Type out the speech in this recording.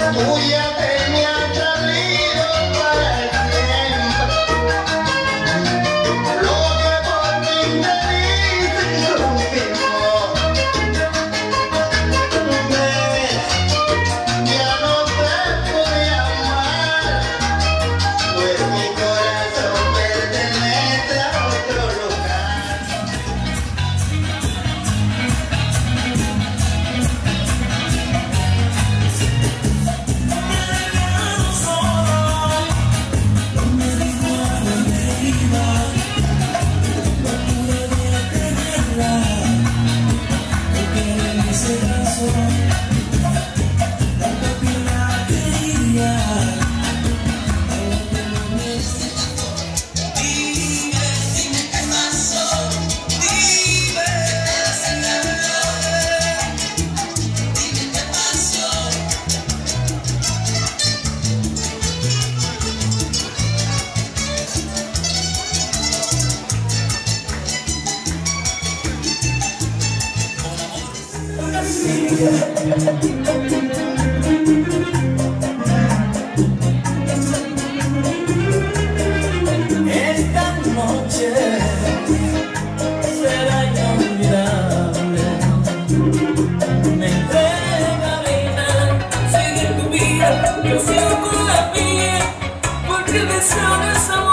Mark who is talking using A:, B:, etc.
A: Tú ya tenías salido para siempre. Lo que por fin te dice confirmó. Ves, ya no te podía amar, pues mi corazón pertenece a otro lugar.
B: Esta noche será inolvidable. Me entrega vida, sigue tu vida, yo sigo con la mía, porque el deseo de esa